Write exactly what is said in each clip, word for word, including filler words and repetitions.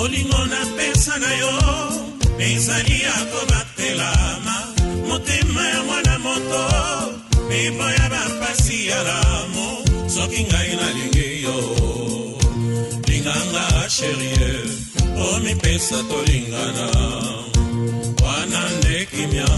Bolingo na pesa na yo ezali ya kobatelama motema ya mwana moto eboya bapasi ya lamo soki ngai nalingi yo linganga sherie omipesa tolingana wana nde kimia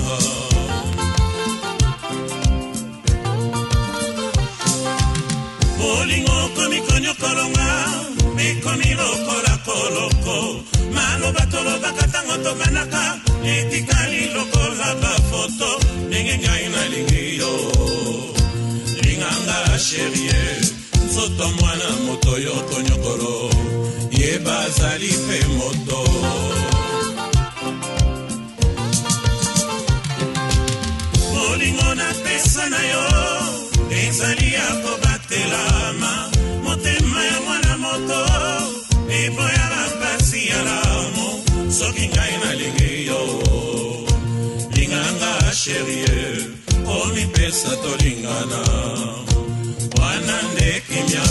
bolingo komi konyokolonga mekomi lokola koloko maloba tolobaka tango tobanaka etikali lokola bafoto ndenge ngai nalingi yo linganga sherie nzoto mwana moto yo konyokolo yeba azali pe moto bolingo na pesa na yo ezali ya kobatelama motema ya mwana moto eboya bapasi ya lamo soki ngai nalingi yo linganga sherie omipesa tolingana wana nde kimia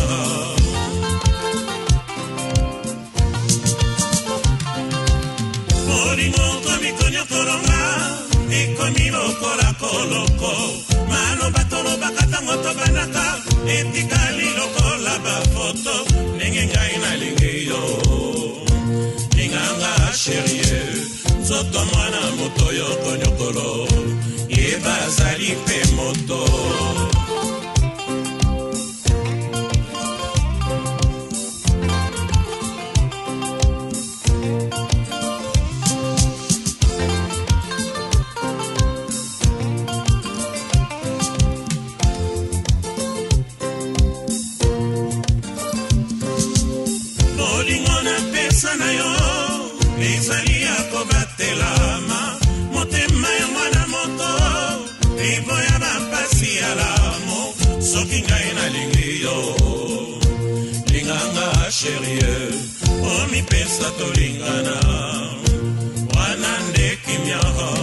bolingo komi konyokolonga ekomi lokola koloko maloba tolobaka tango tobanaka etikali lokola bafoto ndenge ngai nalingi yo linganga sherie nzoto mwana moto yo konyokolo yeba azali pe moto na yo ezali ya kobatelama motema ya mwana moto eboya bapasi ya lamo soki ngai nalingi yo linganga sherie omipesa tolingana wana nde kimia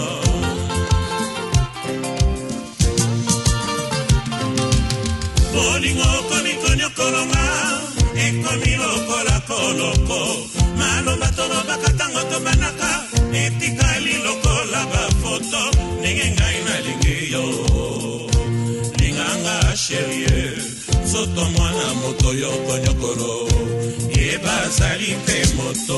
bolingo komi konyokolonga ekomi lokola koloko maloba tolobaka tango tobanaka etikali lokola bafoto ndenge ngai nalingi yo linganga sherie nzoto mwana moto yo konyokolo yeba azali pe moto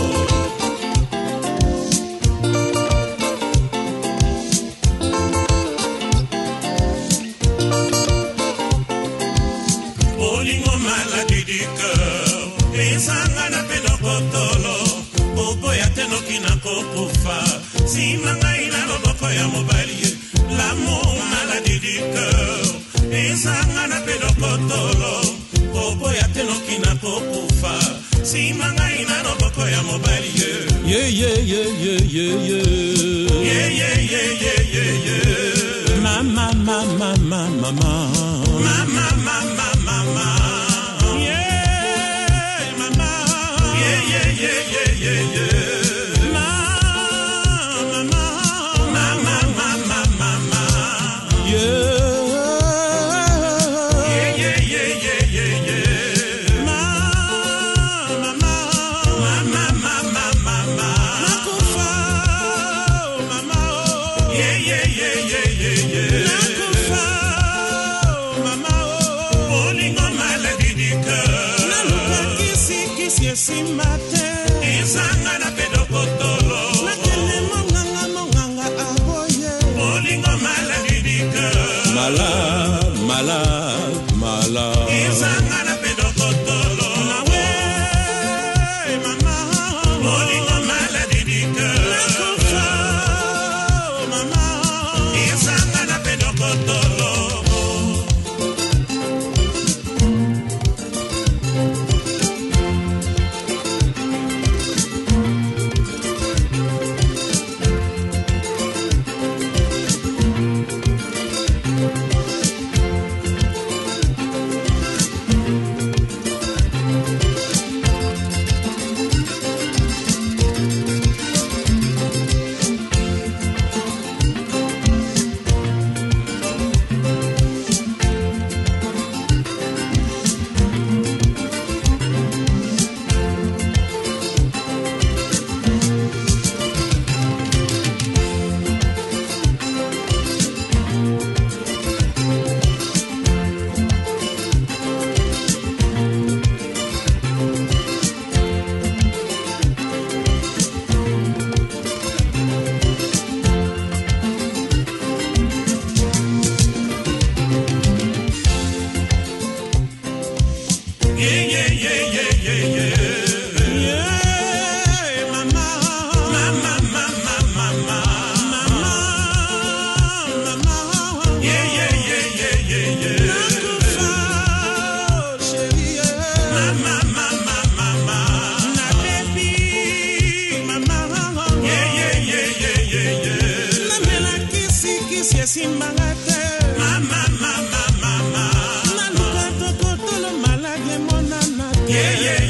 bolingo maladie du cœur ezanga na penokotolo boboya tenoki na kokufa sima ngai na loboko ya mobali l'amour maladie du cœur ezanga na penokotolo boboya tenoki na kokufa sima ngai na loboko ya mobali ye ye ye ye ye ye ye ye ye ye ye ye mama mama mama mama mama mama mama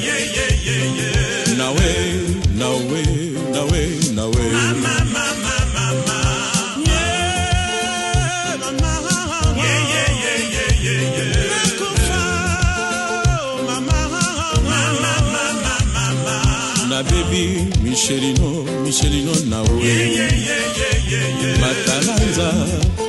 yeah, yeah, yeah, yeah. Nawe, nawe, nawe, nawe. Mama, mama, mama. Yeah, mama. Yeah, yeah, yeah, yeah, yeah, yeah. Nakufa, mama. Mama, mama, mama. Na baby, Michelino, Michelino nawe. Yeah, yeah, yeah, yeah, yeah, yeah. Matalanza.